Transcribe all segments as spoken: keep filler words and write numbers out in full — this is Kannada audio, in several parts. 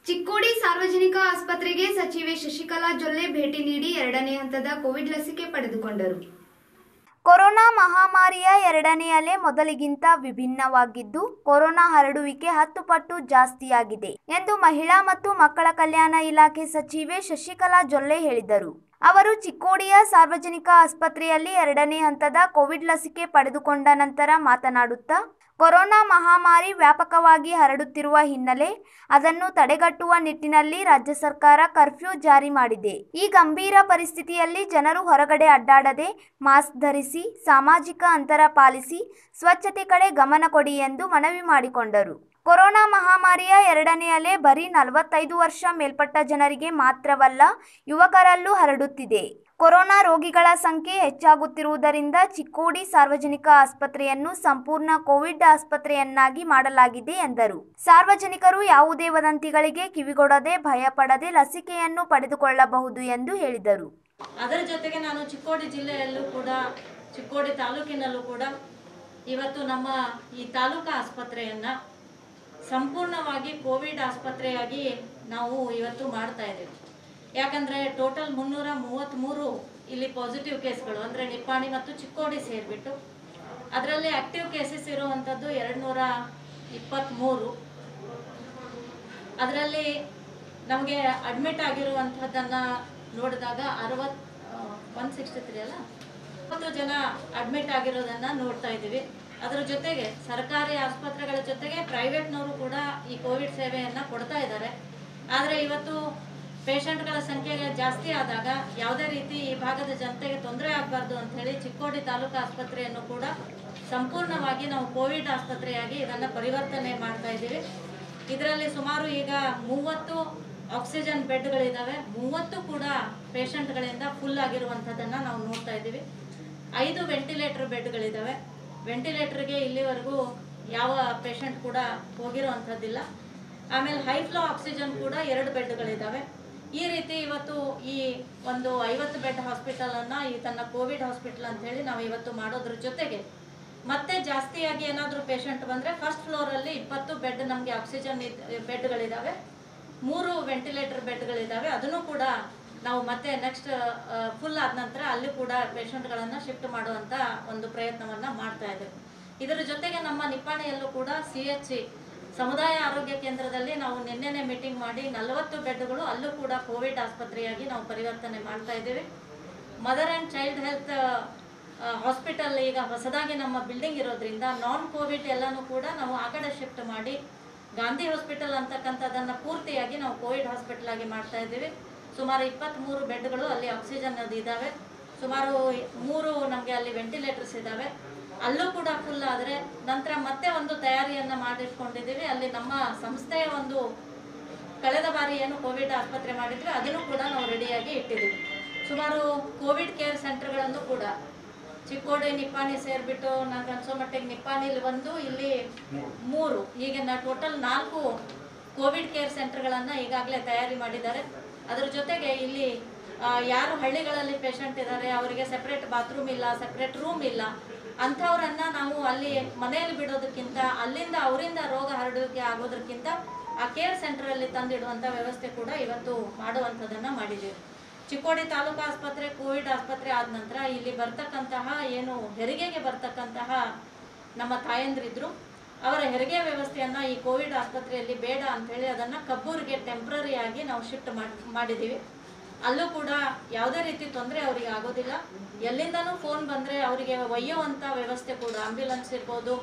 ಚಿಕ್ಕೋಡಿ ಸಾರ್ವಜನಿಕ ಆಸ್ಪತ್ರೆಗೆ ಸಚಿವೆ ಶಶಿಕಲಾ ಜೊಲ್ಲೆ ಭೇಟಿ ನೀಡಿ ಎರಡನೇ ಹಂತದ ಕೋವಿಡ್ ಲಸಿಕೆ ಪಡೆದುಕೊಂಡರು. ಕೊರೋನಾ ಮಹಾಮಾರಿಯ ಎರಡನೇ ಅಲೆ ಮೊದಲಿಗಿಂತ ವಿಭಿನ್ನವಾಗಿದ್ದು, ಕೊರೋನಾ ಹರಡುವಿಕೆ ಹತ್ತು ಪಟ್ಟು ಜಾಸ್ತಿಯಾಗಿದೆ ಎಂದು ಮಹಿಳಾ ಮತ್ತು ಮಕ್ಕಳ ಕಲ್ಯಾಣ ಇಲಾಖೆ ಸಚಿವೆ ಶಶಿಕಲಾ ಜೊಲ್ಲೆ ಹೇಳಿದರು. ಅವರು ಚಿಕ್ಕೋಡಿಯ ಸಾರ್ವಜನಿಕ ಆಸ್ಪತ್ರೆಯಲ್ಲಿ ಎರಡನೇ ಹಂತದ ಕೋವಿಡ್ ಲಸಿಕೆ ಪಡೆದುಕೊಂಡ ನಂತರ ಮಾತನಾಡುತ್ತಾ, ಕೊರೋನಾ ಮಹಾಮಾರಿ ವ್ಯಾಪಕವಾಗಿ ಹರಡುತ್ತಿರುವ ಹಿನ್ನೆಲೆ ಅದನ್ನು ತಡೆಗಟ್ಟುವ ನಿಟ್ಟಿನಲ್ಲಿ ರಾಜ್ಯ ಸರ್ಕಾರ ಕರ್ಫ್ಯೂ ಜಾರಿ ಮಾಡಿದೆ. ಈ ಗಂಭೀರ ಪರಿಸ್ಥಿತಿಯಲ್ಲಿ ಜನರು ಹೊರಗಡೆ ಅಡ್ಡಾಡದೆ ಮಾಸ್ಕ್ ಧರಿಸಿ, ಸಾಮಾಜಿಕ ಅಂತರ ಪಾಲಿಸಿ, ಸ್ವಚ್ಛತೆ ಕಡೆ ಗಮನ ಕೊಡಿ ಎಂದು ಮನವಿ ಮಾಡಿಕೊಂಡರು. ಕೊರೋನಾ ಮಹಾಮಾರಿಯ ಎರಡನೇ ಅಲೆ ಬರೀ ನಲವತ್ತೈದು ವರ್ಷ ಮೇಲ್ಪಟ್ಟ ಜನರಿಗೆ ಮಾತ್ರವಲ್ಲ, ಯುವಕರಲ್ಲೂ ಹರಡುತ್ತಿದೆ. ಕೊರೋನಾ ರೋಗಿಗಳ ಸಂಖ್ಯೆ ಹೆಚ್ಚಾಗುತ್ತಿರುವುದರಿಂದ ಚಿಕ್ಕೋಡಿ ಸಾರ್ವಜನಿಕ ಆಸ್ಪತ್ರೆಯನ್ನು ಸಂಪೂರ್ಣ ಕೋವಿಡ್ ಆಸ್ಪತ್ರೆಯನ್ನಾಗಿ ಮಾಡಲಾಗಿದೆ ಎಂದರು. ಸಾರ್ವಜನಿಕರು ಯಾವುದೇ ವದಂತಿಗಳಿಗೆ ಕಿವಿಗೊಡದೆ ಭಯಪಡದೆ ಲಸಿಕೆಯನ್ನು ಪಡೆದುಕೊಳ್ಳಬಹುದು ಎಂದು ಹೇಳಿದರು. ಅದರ ಜೊತೆಗೆ ನಾನು ಚಿಕ್ಕೋಡಿ ಜಿಲ್ಲೆಯಲ್ಲೂ ಕೂಡ, ಚಿಕ್ಕೋಡಿ ತಾಲೂಕಿನಲ್ಲೂ ಕೂಡ ಇವತ್ತು ನಮ್ಮ ಈ ತಾಲೂಕಾ ಆಸ್ಪತ್ರೆಯನ್ನ ಸಂಪೂರ್ಣವಾಗಿ ಕೋವಿಡ್ ಆಸ್ಪತ್ರೆಯಾಗಿ ನಾವು ಇವತ್ತು ಮಾಡ್ತಾ ಇದ್ದೇವೆ. ಯಾಕಂದರೆ ಟೋಟಲ್ ಮುನ್ನೂರ ಮೂವತ್ತ್ಮೂರು ಇಲ್ಲಿ ಪಾಸಿಟಿವ್ ಕೇಸ್ಗಳು, ಅಂದರೆ ನಿಪ್ಪಾಣಿ ಮತ್ತು ಚಿಕ್ಕೋಡಿ ಸೇರಿಬಿಟ್ಟು ಅದರಲ್ಲಿ ಆಕ್ಟಿವ್ ಕೇಸಸ್ ಇರುವಂಥದ್ದು ಎರಡು ನೂರ ಇಪ್ಪತ್ತ್ಮೂರು. ಅದರಲ್ಲಿ ನಮಗೆ ಅಡ್ಮಿಟ್ ಆಗಿರುವಂಥದ್ದನ್ನು ನೋಡಿದಾಗ ಅರವತ್ತು ಒನ್ ಸಿಕ್ಸ್ಟಿ ತ್ರೀ ಅಲ್ಲ ಇಪ್ಪತ್ತು ಜನ ಅಡ್ಮಿಟ್ ಆಗಿರೋದನ್ನು ನೋಡ್ತಾ ಇದ್ದೀವಿ. ಅದರ ಜೊತೆಗೆ ಸರ್ಕಾರಿ ಆಸ್ಪತ್ರೆಗಳ ಜೊತೆಗೆ ಪ್ರೈವೇಟ್ನವರು ಕೂಡ ಈ ಕೋವಿಡ್ ಸೇವೆಯನ್ನು ಕೊಡ್ತಾ ಇದ್ದಾರೆ. ಆದರೆ ಇವತ್ತು ಪೇಷಂಟ್ಗಳ ಸಂಖ್ಯೆ ಜಾಸ್ತಿ ಆದಾಗ ಯಾವುದೇ ರೀತಿ ಈ ಭಾಗದ ಜನತೆಗೆ ತೊಂದರೆ ಆಗಬಾರ್ದು ಅಂತ ಹೇಳಿ ಚಿಕ್ಕೋಡಿ ತಾಲೂಕು ಆಸ್ಪತ್ರೆಯನ್ನು ಕೂಡ ಸಂಪೂರ್ಣವಾಗಿ ನಾವು ಕೋವಿಡ್ ಆಸ್ಪತ್ರೆಯಾಗಿ ಇದನ್ನು ಪರಿವರ್ತನೆ ಮಾಡ್ತಾ ಇದ್ದೀವಿ. ಇದರಲ್ಲಿ ಸುಮಾರು ಈಗ ಮೂವತ್ತು ಆಕ್ಸಿಜನ್ ಬೆಡ್ಗಳಿದ್ದಾವೆ. ಮೂವತ್ತು ಕೂಡ ಪೇಷಂಟ್ಗಳಿಂದ ಫುಲ್ ಆಗಿರುವಂಥದ್ದನ್ನು ನಾವು ನೋಡ್ತಾ ಇದ್ದೀವಿ. ಐದು ವೆಂಟಿಲೇಟರ್ ಬೆಡ್ಗಳಿದ್ದಾವೆ. ವೆಂಟಿಲೇಟರ್ಗೆ ಇಲ್ಲಿವರೆಗೂ ಯಾವ ಪೇಷಂಟ್ ಕೂಡ ಹೋಗಿರುವಂಥದ್ದಿಲ್ಲ. ಆಮೇಲೆ ಹೈ ಫ್ಲೋ ಆಕ್ಸಿಜನ್ ಕೂಡ ಎರಡು ಬೆಡ್ಗಳಿದ್ದಾವೆ. ಈ ರೀತಿ ಇವತ್ತು ಈ ಒಂದು ಐವತ್ತು ಬೆಡ್ ಹಾಸ್ಪಿಟಲನ್ನು ಈ ತನ್ನ ಕೋವಿಡ್ ಹಾಸ್ಪಿಟಲ್ ಅಂತ ಹೇಳಿ ನಾವು ಇವತ್ತು ಮಾಡೋದ್ರ ಜೊತೆಗೆ ಮತ್ತೆ ಜಾಸ್ತಿಯಾಗಿ ಏನಾದರೂ ಪೇಷಂಟ್ ಬಂದರೆ ಫಸ್ಟ್ ಫ್ಲೋರಲ್ಲಿ ಇಪ್ಪತ್ತು ಬೆಡ್ ನಮಗೆ ಆಕ್ಸಿಜನ್ ಬೆಡ್ಗಳಿದ್ದಾವೆ, ಮೂರು ವೆಂಟಿಲೇಟರ್ ಬೆಡ್ಗಳಿದ್ದಾವೆ. ಅದನ್ನು ಕೂಡ ನಾವು ಮತ್ತೆ ನೆಕ್ಸ್ಟ್ ಫುಲ್ ಆದ ನಂತರ ಅಲ್ಲಿ ಕೂಡ ಪೇಷಂಟ್ಗಳನ್ನು ಶಿಫ್ಟ್ ಮಾಡುವಂಥ ಒಂದು ಪ್ರಯತ್ನವನ್ನು ಮಾಡ್ತಾ ಇದ್ದೇವೆ. ಇದರ ಜೊತೆಗೆ ನಮ್ಮ ನಿಪ್ಪಾಣಿಯಲ್ಲೂ ಕೂಡ ಸಿ ಎಚ್ ಸಿ ಸಮುದಾಯ ಆರೋಗ್ಯ ಕೇಂದ್ರದಲ್ಲಿ ನಾವು ನಿನ್ನೆನೆ ಮೀಟಿಂಗ್ ಮಾಡಿ ನಲವತ್ತು ಬೆಡ್ಗಳು ಅಲ್ಲೂ ಕೂಡ ಕೋವಿಡ್ ಆಸ್ಪತ್ರೆಯಾಗಿ ನಾವು ಪರಿವರ್ತನೆ ಮಾಡ್ತಾ ಇದ್ದೇವೆ. Mother and child health hospital ಈಗ ಹೊಸದಾಗಿ ನಮ್ಮ ಬಿಲ್ಡಿಂಗ್ ಇರೋದ್ರಿಂದ ನಾನ್ ಕೋವಿಡ್ ಎಲ್ಲನೂ ಕೂಡ ನಾವು ಆ ಕಡೆ ಶಿಫ್ಟ್ ಮಾಡಿ ಗಾಂಧಿ ಹಾಸ್ಪಿಟಲ್ ಅಂತಕ್ಕಂಥದ್ದನ್ನು ಪೂರ್ತಿಯಾಗಿ ನಾವು ಕೋವಿಡ್ ಹಾಸ್ಪಿಟಲ್ ಆಗಿ ಮಾಡ್ತಾ ಇದ್ದೀವಿ. ಸುಮಾರು ಇಪ್ಪತ್ತ್ಮೂರು ಬೆಡ್ಗಳು ಅಲ್ಲಿ ಆಕ್ಸಿಜನ್ ಅದು ಇದ್ದಾವೆ. ಸುಮಾರು ಮೂರು ನಮಗೆ ಅಲ್ಲಿ ವೆಂಟಿಲೇಟರ್ಸ್ ಇದ್ದಾವೆ. ಅಲ್ಲೂ ಕೂಡ ಫುಲ್ ಆದರೆ ನಂತರ ಮತ್ತೆ ಒಂದು ತಯಾರಿಯನ್ನು ಮಾಡಿಟ್ಕೊಂಡಿದ್ದೀವಿ. ಅಲ್ಲಿ ನಮ್ಮ ಸಂಸ್ಥೆಯ ಒಂದು ಕಳೆದ ಬಾರಿ ಏನು ಕೋವಿಡ್ ಆಸ್ಪತ್ರೆ ಮಾಡಿದ್ವಿ ಅದನ್ನು ಕೂಡ ನಾವು ರೆಡಿಯಾಗಿ ಇಟ್ಟಿದ್ದೀವಿ. ಸುಮಾರು ಕೋವಿಡ್ ಕೇರ್ ಸೆಂಟರ್ಗಳನ್ನು ಕೂಡ ಚಿಕ್ಕೋಡಿ ನಿಪ್ಪಾಣಿ ಸೇರಿಬಿಟ್ಟು ನಾನು ಅನ್ಸೋ ಮಟ್ಟಿಗೆ ನಿಪ್ಪಾಣಿಲಿ ಒಂದು, ಇಲ್ಲಿ ಮೂರು, ಹೀಗೆ ನಾ ಟೋಟಲ್ ನಾಲ್ಕು ಕೋವಿಡ್ ಕೇರ್ ಸೆಂಟರ್ಗಳನ್ನು ಈಗಾಗಲೇ ತಯಾರಿ ಮಾಡಿದ್ದಾರೆ. ಅದರ ಜೊತೆಗೆ ಇಲ್ಲಿ ಯಾರು ಹಳ್ಳಿಗಳಲ್ಲಿ ಪೇಷಂಟ್ ಇದ್ದಾರೆ ಅವರಿಗೆ ಸೆಪ್ರೇಟ್ ಬಾತ್ರೂಮ್ ಇಲ್ಲ, ಸೆಪ್ರೇಟ್ ರೂಮ್ ಇಲ್ಲ, ಅಂಥವ್ರನ್ನ ನಾವು ಅಲ್ಲಿ ಮನೆಯಲ್ಲಿ ಬಿಡೋದಕ್ಕಿಂತ ಅಲ್ಲಿಂದ ಅವರಿಂದ ರೋಗ ಹರಡುವಿಕೆ ಆಗೋದಕ್ಕಿಂತ ಆ ಕೇರ್ ಸೆಂಟರಲ್ಲಿ ತಂದಿಡುವಂಥ ವ್ಯವಸ್ಥೆ ಕೂಡ ಇವತ್ತು ಮಾಡುವಂಥದ್ದನ್ನು ಮಾಡಿದ್ದೀವಿ. ಚಿಕ್ಕೋಡಿ ತಾಲೂಕು ಆಸ್ಪತ್ರೆ ಕೋವಿಡ್ ಆಸ್ಪತ್ರೆ ಆದ ನಂತರ ಇಲ್ಲಿ ಬರ್ತಕ್ಕಂತಹ ಏನು ಹೆರಿಗೆಗೆ ಬರ್ತಕ್ಕಂತಹ ನಮ್ಮ ತಾಯಂದ್ರಿದ್ರು ಅವರ ಹೆರಿಗೆ ವ್ಯವಸ್ಥೆಯನ್ನು ಈ ಕೋವಿಡ್ ಆಸ್ಪತ್ರೆಯಲ್ಲಿ ಬೇಡ ಅಂಥೇಳಿ ಅದನ್ನು ಕಬ್ಬೂರಿಗೆ ಟೆಂಪ್ರರಿ ಆಗಿ ನಾವು ಶಿಫ್ಟ್ ಮಾಡಿದ್ದೀವಿ. ಅಲ್ಲೂ ಕೂಡ ಯಾವುದೇ ರೀತಿ ತೊಂದರೆ ಅವರಿಗೆ ಆಗೋದಿಲ್ಲ. ಎಲ್ಲಿಂದನೂ ಫೋನ್ ಬಂದರೆ ಅವರಿಗೆ ಒಯ್ಯುವಂಥ ವ್ಯವಸ್ಥೆ ಕೂಡ ಆಂಬ್ಯುಲೆನ್ಸ್ ಇರ್ಬೋದು,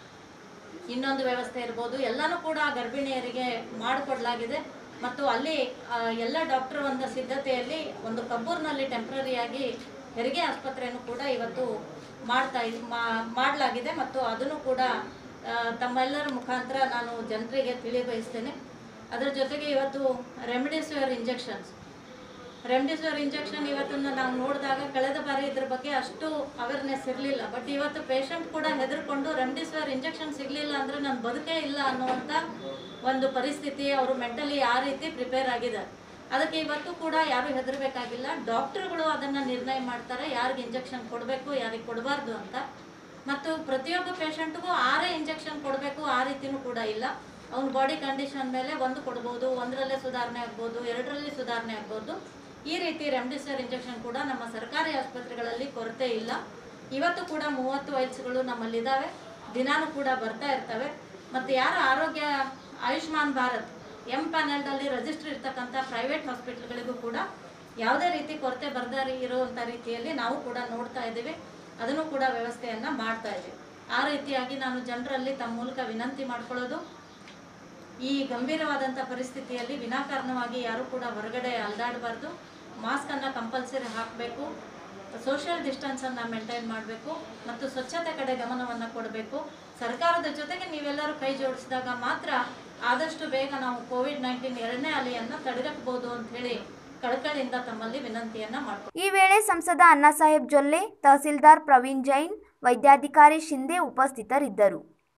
ಇನ್ನೊಂದು ವ್ಯವಸ್ಥೆ ಇರ್ಬೋದು, ಎಲ್ಲನೂ ಕೂಡ ಗರ್ಭಿಣಿಯರಿಗೆ ಮಾಡಿಕೊಡಲಾಗಿದೆ. ಮತ್ತು ಅಲ್ಲಿ ಎಲ್ಲ ಡಾಕ್ಟರ್ ಒಂದು ಸಿದ್ಧತೆಯಲ್ಲಿ ಒಂದು ಕಬ್ಬೂರಿನಲ್ಲಿ ಟೆಂಪ್ರರಿಯಾಗಿ ಹೆರಿಗೆ ಆಸ್ಪತ್ರೆಯನ್ನು ಕೂಡ ಇವತ್ತು ಮಾಡ್ತಾ ಮಾಡಲಾಗಿದೆ. ಮತ್ತು ಅದನ್ನು ಕೂಡ ತಮ್ಮೆಲ್ಲರ ಮುಖಾಂತರ ನಾನು ಜನರಿಗೆ ತಿಳಿಬಯಸ್ತೇನೆ. ಅದರ ಜೊತೆಗೆ ಇವತ್ತು ರೆಮಿಡಿಸಿವಿರ್ ಇಂಜೆಕ್ಷನ್ಸ್ ರೆಮಿಡಿಸಿವಿರ್ ಇಂಜೆಕ್ಷನ್ ಇವತ್ತನ್ನು ನಾವು ನೋಡಿದಾಗ ಕಳೆದ ಬಾರಿ ಇದ್ರ ಬಗ್ಗೆ ಅಷ್ಟು ಅವೇರ್ನೆಸ್ ಇರಲಿಲ್ಲ. ಬಟ್ ಇವತ್ತು ಪೇಷಂಟ್ ಕೂಡ ಹೆದರ್ಕೊಂಡು ರೆಮಿಡಿಸಿವಿರ್ ಇಂಜೆಕ್ಷನ್ ಸಿಗಲಿಲ್ಲ ಅಂದರೆ ನಾನು ಬದುಕೇ ಇಲ್ಲ ಅನ್ನುವಂಥ ಒಂದು ಪರಿಸ್ಥಿತಿ ಅವರು ಮೆಂಟಲಿ ಆ ರೀತಿ ಪ್ರಿಪೇರ್ ಆಗಿದ್ದಾರೆ. ಅದಕ್ಕೆ ಇವತ್ತು ಕೂಡ ಯಾರು ಹೆದರಬೇಕಾಗಿಲ್ಲ. ಡಾಕ್ಟರ್ಗಳು ಅದನ್ನು ನಿರ್ಣಯ ಮಾಡ್ತಾರೆ ಯಾರಿಗೆ ಇಂಜೆಕ್ಷನ್ ಕೊಡಬೇಕು ಯಾರಿಗೆ ಕೊಡಬಾರ್ದು ಅಂತ. ಮತ್ತು ಪ್ರತಿಯೊಬ್ಬ ಪೇಷಂಟ್ಗೂ ಆರೇ ಇಂಜೆಕ್ಷನ್ ಕೊಡಬೇಕು ಆ ರೀತಿಯೂ ಕೂಡ ಇಲ್ಲ. ಅವನ ಬಾಡಿ ಕಂಡೀಷನ್ ಮೇಲೆ ಒಂದು ಕೊಡ್ಬೋದು, ಒಂದರಲ್ಲೇ ಸುಧಾರಣೆ ಆಗ್ಬೋದು, ಎರಡರಲ್ಲಿ ಸುಧಾರಣೆ ಆಗ್ಬೋದು. ಈ ರೀತಿ ರೆಮ್ಡಿಸಿವಿರ್ ಇಂಜೆಕ್ಷನ್ ಕೂಡ ನಮ್ಮ ಸರ್ಕಾರಿ ಆಸ್ಪತ್ರೆಗಳಲ್ಲಿ ಕೊರತೆ ಇಲ್ಲ. ಇವತ್ತು ಕೂಡ ಮೂವತ್ತು ವೈಲ್ಸ್ಗಳು ನಮ್ಮಲ್ಲಿದ್ದಾವೆ, ದಿನಾನು ಕೂಡ ಬರ್ತಾ ಇರ್ತವೆ. ಮತ್ತು ಯಾರು ಆರೋಗ್ಯ ಆಯುಷ್ಮಾನ್ ಭಾರತ್ ಎಂ ಪ್ಯಾನೆಲ್ನಲ್ಲಿ ರಿಜಿಸ್ಟರ್ ಇರ್ತಕ್ಕಂಥ ಪ್ರೈವೇಟ್ ಹಾಸ್ಪಿಟ್ಲ್ಗಳಿಗೂ ಕೂಡ ಯಾವುದೇ ರೀತಿ ಕೊರತೆ ಬರದೇ ಇರುವಂಥ ರೀತಿಯಲ್ಲಿ ನಾವು ಕೂಡ ನೋಡ್ತಾ ಇದ್ದೀವಿ, ಅದನ್ನು ಕೂಡ ವ್ಯವಸ್ಥೆಯನ್ನು ಮಾಡ್ತಾ ಇದ್ದೀವಿ. ಆ ರೀತಿಯಾಗಿ ನಾನು ಜನರಲ್ಲಿ ತಮ್ಮ ಮೂಲಕ ವಿನಂತಿ ಮಾಡ್ಕೊಳ್ಳೋದು, ಈ ಗಂಭೀರವಾದಂಥ ಪರಿಸ್ಥಿತಿಯಲ್ಲಿ ವಿನಾಕಾರಣವಾಗಿ ಯಾರೂ ಕೂಡ ಹೊರಗಡೆ ಅಲ್ದಾಡಬಾರ್ದು. ಮಾಸ್ಕನ್ನು ಕಂಪಲ್ಸರಿ ಹಾಕಬೇಕು, ಸೋಷಿಯಲ್ ಡಿಸ್ಟೆನ್ಸನ್ನು ಮೇಂಟೈನ್ ಮಾಡಬೇಕು ಮತ್ತು ಸ್ವಚ್ಛತೆ ಕಡೆ ಗಮನವನ್ನು ಕೊಡಬೇಕು. ಸರ್ಕಾರದ ಜೊತೆಗೆ ನೀವೆಲ್ಲರೂ ಕೈ ಜೋಡಿಸಿದಾಗ ಮಾತ್ರ ಆದಷ್ಟು ಬೇಗ ನಾವು ಕೋವಿಡ್ ನೈನ್ಟೀನ್ ಎರಡನೇ ಅಲೆಯನ್ನು ತಡೆಗಟ್ಟಬಹುದು ಅಂತ ಹೇಳಿ ಕಳಕಳಿಯಿಂದ ತಮ್ಮಲ್ಲಿ ವಿನಂತಿಯನ್ನ ಮಾಡ್ತೀವಿ. ಈ ವೇಳೆ ಸಂಸದ ಅಣ್ಣಾಸಾಹೇಬ್ ಜೊಲ್ಲೆ, ತಹಸೀಲ್ದಾರ್ ಪ್ರವೀಣ್ ಜೈನ್, ವೈದ್ಯಾಧಿಕಾರಿ ಶಿಂದೆ ಉಪಸ್ಥಿತರಿದ್ದರು.